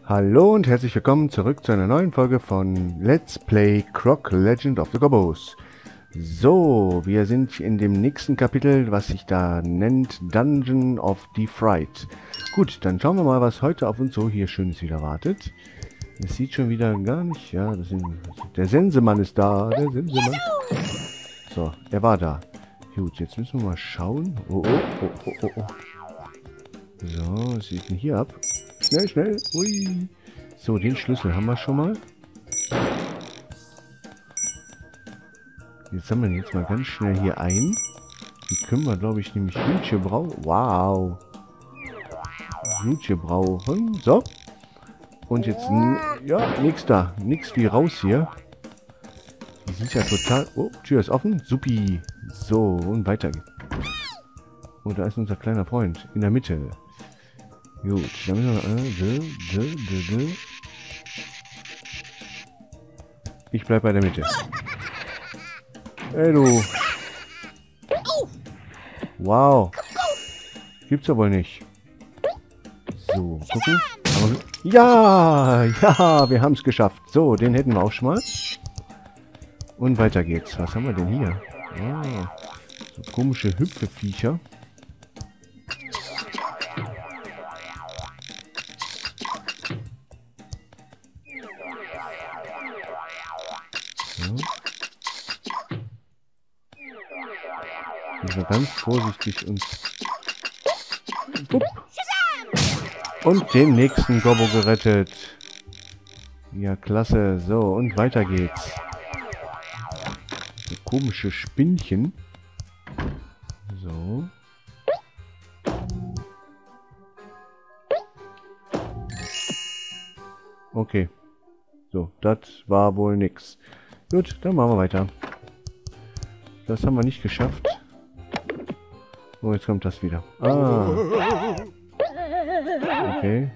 Hallo und herzlich willkommen zurück zu einer neuen Folge von Let's Play Croc Legend of the Gobbos. So, wir sind in dem nächsten Kapitel, was sich da nennt Dungeon of the Fright. Gut, dann schauen wir mal, was heute auf uns so hier Schönes wieder wartet. Es sieht schon wieder gar nicht, ja, der Sensemann ist da, der Sensemann. So, er war da. Gut, jetzt müssen wir mal schauen. Oh. So, was sieht denn hier ab? Schnell. Ui. So, den Schlüssel haben wir schon mal. Jetzt sammeln wir jetzt mal ganz schnell hier ein. Die können wir, glaube ich, nämlich Hütchen brauchen. Wow. Hütchen brauchen. So. Und jetzt, ja, nix da. Nix wie raus hier. Die sind ja total... Oh, Tür ist offen. Supi. So, und weiter geht's. Und da ist unser kleiner Freund. In der Mitte. Gut, dann müssen wir... Ich bleib bei der Mitte. Ey, du. Wow. Gibt's ja wohl nicht. So, gucken. Ja, wir haben es geschafft. So, den hätten wir auch schon mal. Und weiter geht's. Was haben wir denn hier? Ah, so komische Hüpfeviecher. So ganz vorsichtig und den nächsten Gobbo gerettet. Ja, klasse. So, und weiter geht's. So komische Spinnchen. So. Okay. So, das war wohl nix. Gut, dann machen wir weiter. Das haben wir nicht geschafft. Oh, jetzt kommt das wieder. Ah. Okay.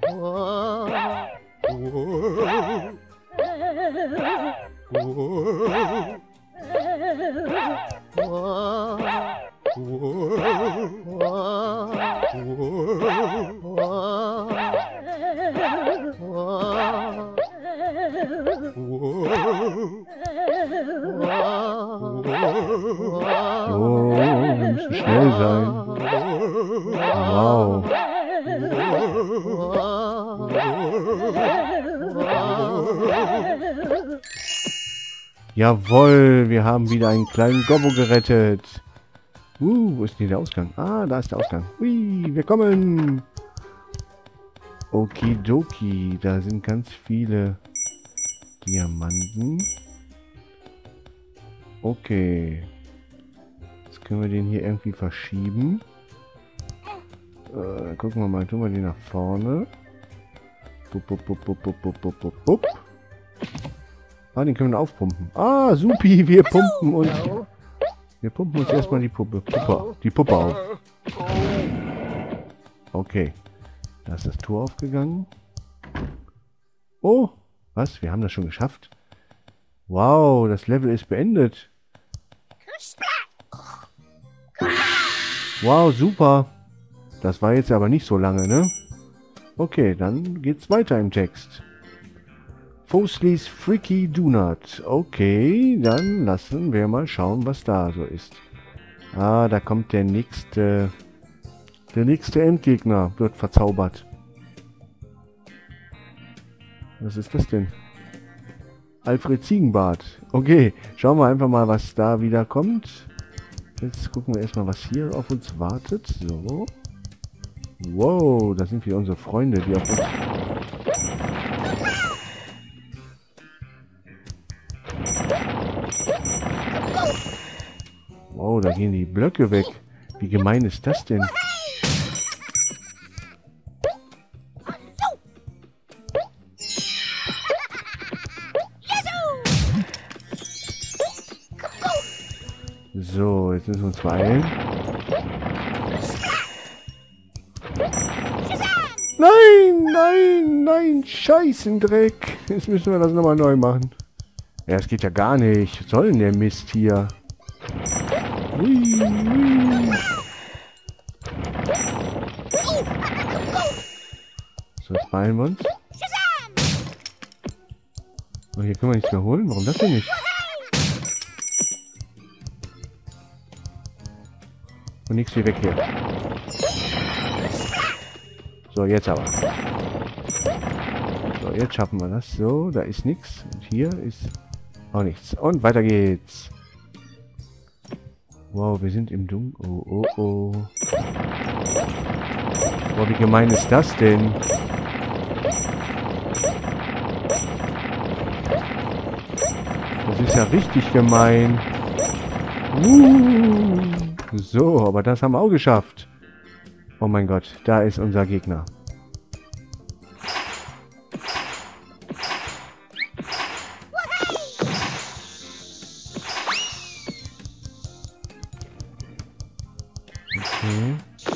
Oh, wir müssen schnell sein. Wow. Jawohl, wir haben wieder einen kleinen Gobbo gerettet. Wo ist denn der Ausgang? Ah, da ist der Ausgang. Hui, wir kommen. Okidoki, da sind ganz viele Diamanten. Okay. Jetzt können wir den hier irgendwie verschieben. Gucken wir mal, tun wir den nach vorne. Bup. Ah, den können wir aufpumpen. Ah, supi, wir pumpen uns. Wir pumpen uns erstmal die Puppe auf. Okay. Da ist das Tor aufgegangen. Oh, was? Wir haben das schon geschafft? Wow, das Level ist beendet. Wow, super. Das war jetzt aber nicht so lange, ne? Okay, dann geht's weiter im Text. Fosley's Freaky Donut. Okay, dann lassen wir mal schauen, was da so ist. Ah, da kommt der nächste Endgegner. Wird verzaubert. Was ist das denn? Alfred Ziegenbart. Okay, schauen wir einfach mal, was da wieder kommt. Jetzt gucken wir erstmal, was hier auf uns wartet. So. Wow, da sind wieder unsere Freunde, die auf uns... Wow, da gehen die Blöcke weg. Wie gemein ist das denn? So, jetzt müssen wir uns beeilen. Nein, Scheißendreck. Jetzt müssen wir das nochmal neu machen. Ja, es geht ja gar nicht. Was soll denn der Mist hier? Hui. So, jetzt beeilen wir uns. Oh, hier können wir nichts mehr holen. Warum das denn nicht? Und nichts wie weg hier. So, jetzt aber. So, jetzt schaffen wir das. So, da ist nichts. Und hier ist auch nichts. Und weiter geht's. Wow, wir sind im Dunkeln. Oh, oh, oh. Boah, wie gemein ist das denn? Das ist ja richtig gemein. So, aber das haben wir auch geschafft. Oh mein Gott, da ist unser Gegner. Okay.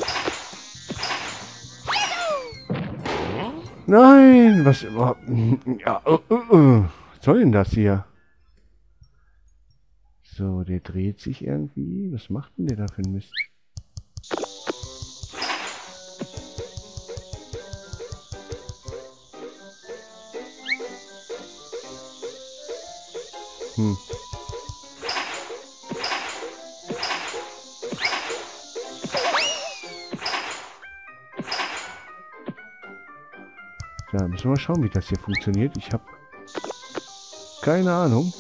Nein, was... Ja, was soll denn das hier? So, der dreht sich irgendwie. Was macht denn der da für ein Mist? Ja, müssen wir mal schauen, wie das hier funktioniert. Ich habe keine Ahnung.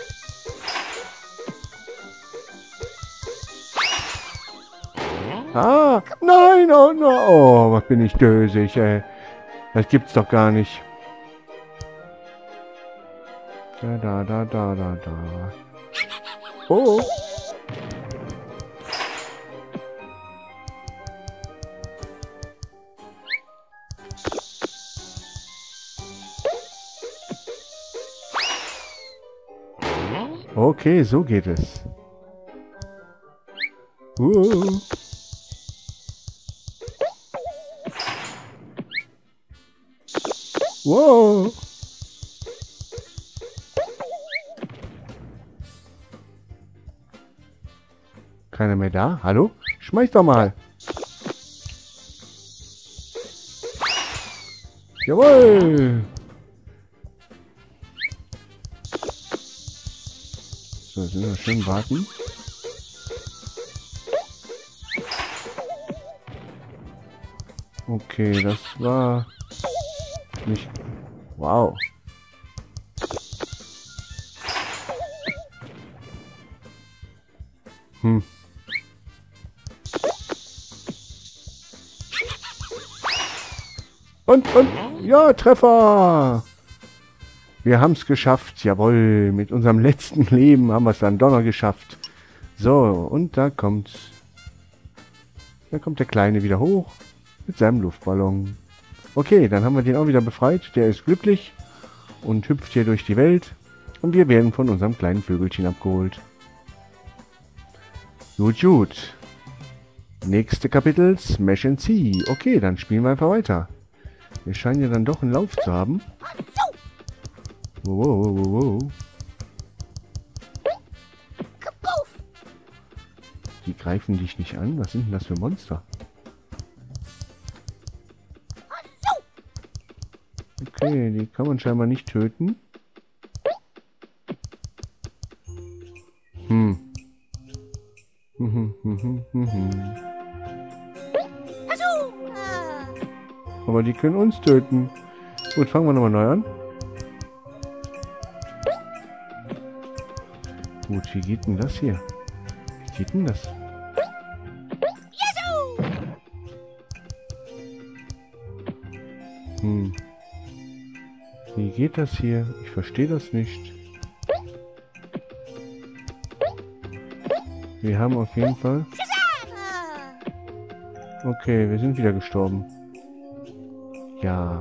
Ah, nein, oh no, oh, was bin ich dösig, ey. Das gibt's doch gar nicht. Da. Oh. Okay, so geht es. Wow. Keiner mehr da? Hallo? Schmeiß doch mal. Jawohl. So, jetzt müssen wir schön warten. Okay, das war nicht... Wow. Und, ja, Treffer! Wir haben es geschafft, jawohl. Mit unserem letzten Leben haben wir es dann doch noch geschafft. So, und da kommt der Kleine wieder hoch mit seinem Luftballon. Okay, dann haben wir den auch wieder befreit. Der ist glücklich und hüpft hier durch die Welt. Und wir werden von unserem kleinen Vögelchen abgeholt. Gut, gut. Nächste Kapitel, Smash and See. Okay, dann spielen wir einfach weiter. Wir scheinen ja dann doch einen Lauf zu haben. Wow. Die greifen dich nicht an. Was sind denn das für Monster? Okay, die kann man scheinbar nicht töten. Aber die können uns töten. Gut, fangen wir nochmal neu an. Gut, wie geht denn das hier? Wie geht denn das? Wie geht das hier? Ich verstehe das nicht. Wir haben auf jeden Fall... Okay, wir sind wieder gestorben. Ja.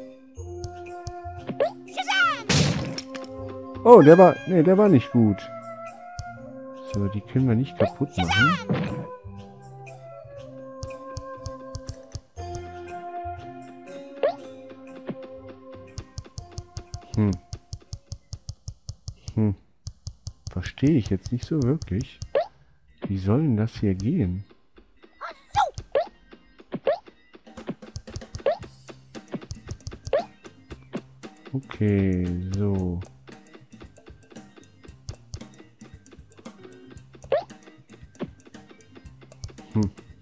Oh, der war nicht gut. So, die können wir nicht kaputt machen. Verstehe ich jetzt nicht so wirklich. Wie soll denn das hier gehen? Okay, so.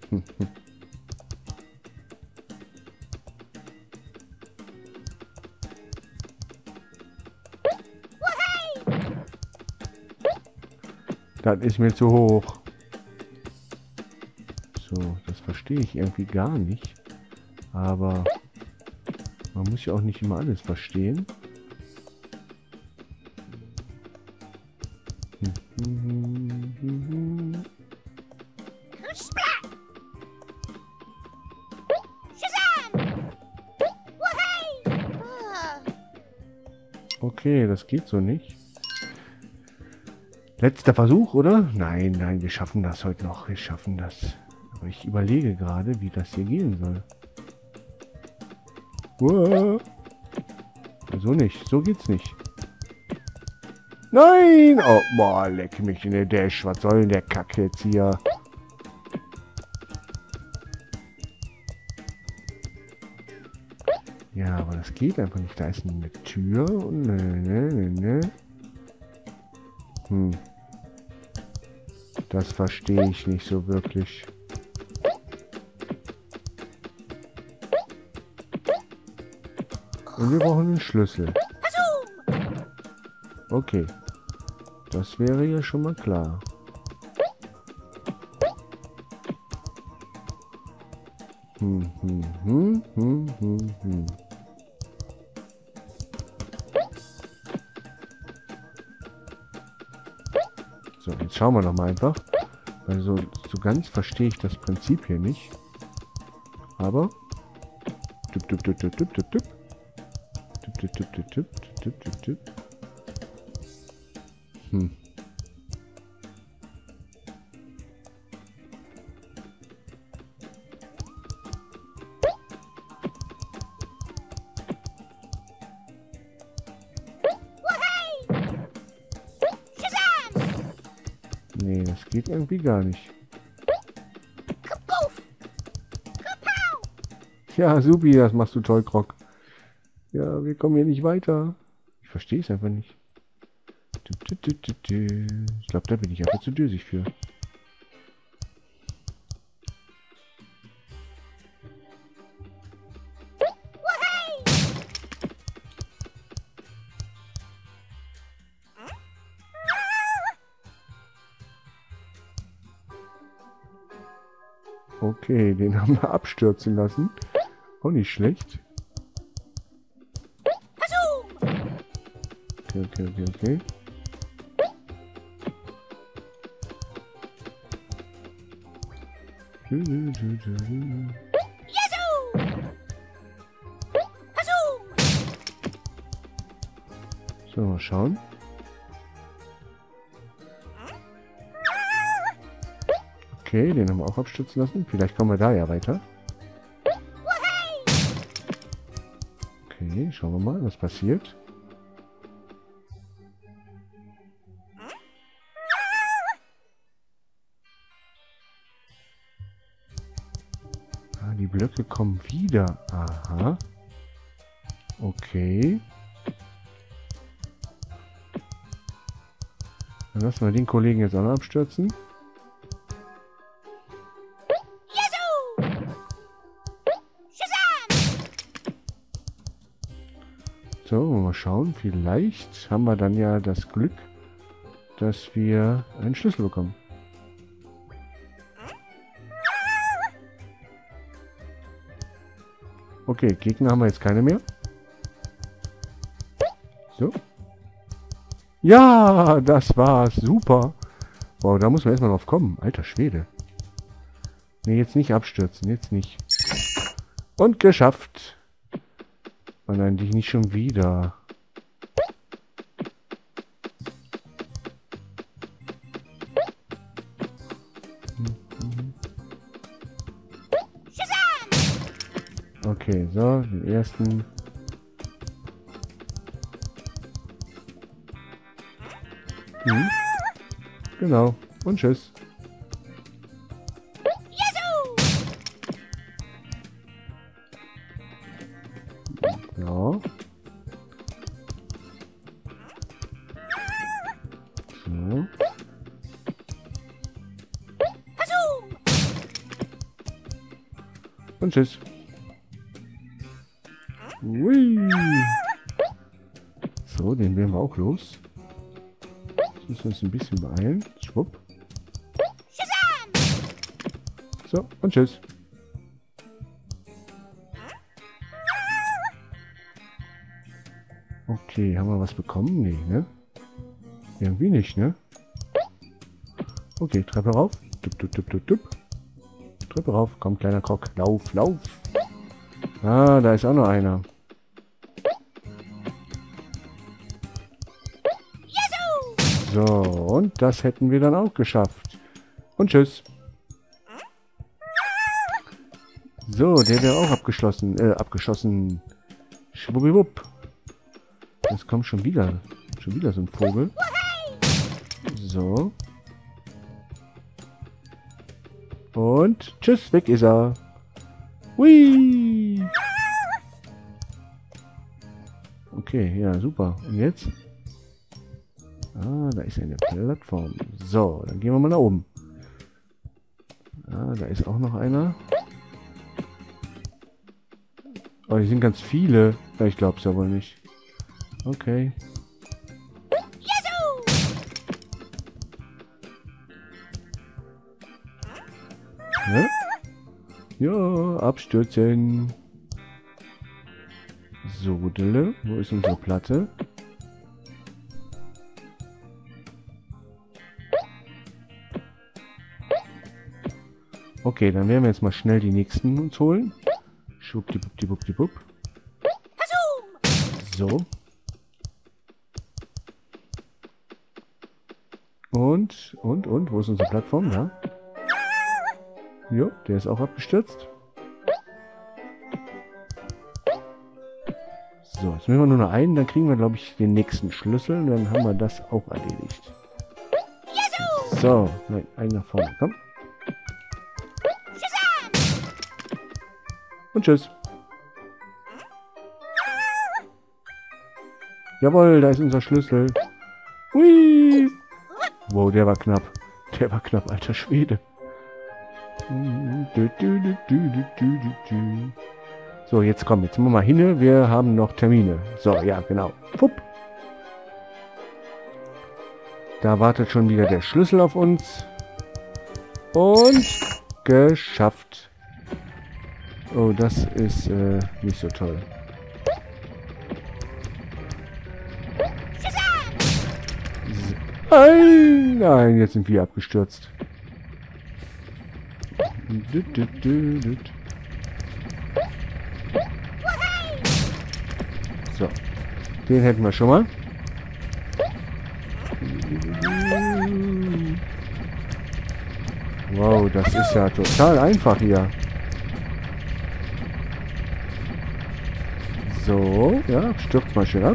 Das ist mir zu hoch. So, das verstehe ich irgendwie gar nicht. Aber man muss ja auch nicht immer alles verstehen. Okay, das geht so nicht. Letzter Versuch, oder? Nein, nein, wir schaffen das heute noch. Wir schaffen das. Aber ich überlege gerade, wie das hier gehen soll. Uah. So nicht. So geht's nicht. Nein! Oh, boah, leck mich in der Dash. Was soll denn der Kack jetzt hier? Ja, aber das geht einfach nicht. Da ist eine Tür und ne. Das verstehe ich nicht so wirklich. Und wir brauchen einen Schlüssel. Okay. Das wäre ja schon mal klar. So, jetzt schauen wir noch mal einfach. Also, so ganz verstehe ich das Prinzip hier nicht. Aber... Nee, das geht irgendwie gar nicht. Ja, supi, das machst du toll, Krog. Ja, wir kommen hier nicht weiter. Ich verstehe es einfach nicht. Ich glaube, da bin ich einfach zu dösig für. Okay, den haben wir abstürzen lassen. Auch nicht schlecht. Okay. So, mal schauen. Okay, den haben wir auch abstürzen lassen. Vielleicht kommen wir da ja weiter. Okay, schauen wir mal, was passiert. Ah, die Blöcke kommen wieder. Aha. Okay. Dann lassen wir den Kollegen jetzt auch noch abstürzen. So, mal schauen. Vielleicht haben wir dann ja das Glück, dass wir einen Schlüssel bekommen. Okay, Gegner haben wir jetzt keine mehr. So. Ja, das war's. Super. Wow, da muss man erstmal drauf kommen. Alter Schwede. Ne, jetzt nicht abstürzen. Jetzt nicht. Und geschafft. Oh nein, dich nicht schon wieder. Okay, so, den ersten. Genau. Und tschüss. Ja. So. Und tschüss. Hui. So, den werden wir auch los. Jetzt müssen wir uns ein bisschen beeilen. Schwupp. So, und tschüss. Okay, haben wir was bekommen? Nee, ne? Irgendwie nicht, ne? Okay, Treppe rauf. Dup, dup, dup, dup, dup. Treppe rauf. Komm, kleiner Krog. Lauf, lauf. Ah, da ist auch noch einer. So, und das hätten wir dann auch geschafft. Und tschüss. So, der wäre auch abgeschossen. Schwuppdiwupp. Jetzt kommt schon wieder so ein Vogel. So. Und tschüss, weg ist er. Hui. Okay, ja, super. Und jetzt? Ah, da ist eine Plattform. So, dann gehen wir mal nach oben. Ah, da ist auch noch einer. Oh, die sind ganz viele. Ja, ich glaube es ja wohl nicht. Okay. Ja? Ja, abstürzen. So, Dille. Wo ist unsere Platte? Okay, dann werden wir jetzt mal schnell die nächsten uns holen. Schwuppdiwuppdiwuppdiwupp. So. Und, wo ist unsere Plattform? Ja. Jo, der ist auch abgestürzt. So, jetzt müssen wir nur noch einen, dann kriegen wir, glaube ich, den nächsten Schlüssel und dann haben wir das auch erledigt. So, nein, einen nach vorne, komm. Und tschüss. Jawohl, da ist unser Schlüssel. Hui! Wow, der war knapp. Der war knapp, alter Schwede. So, jetzt komm, jetzt machen wir mal hin. Wir haben noch Termine. So, ja, genau. Pupp. Da wartet schon wieder der Schlüssel auf uns. Und geschafft. Oh, das ist nicht so toll. Nein, jetzt sind wir abgestürzt. So, den hätten wir schon mal. Wow, das ist ja total einfach hier. So, ja, stürzt mal schön ab.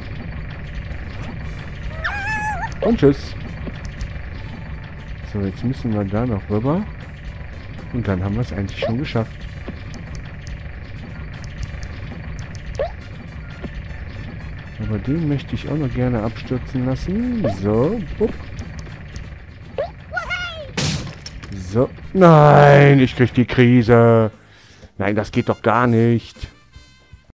Und tschüss. So, jetzt müssen wir da noch rüber. Und dann haben wir es eigentlich schon geschafft. Aber den möchte ich auch noch gerne abstürzen lassen. So. Upp. So. Nein, ich krieg die Krise. Nein, das geht doch gar nicht.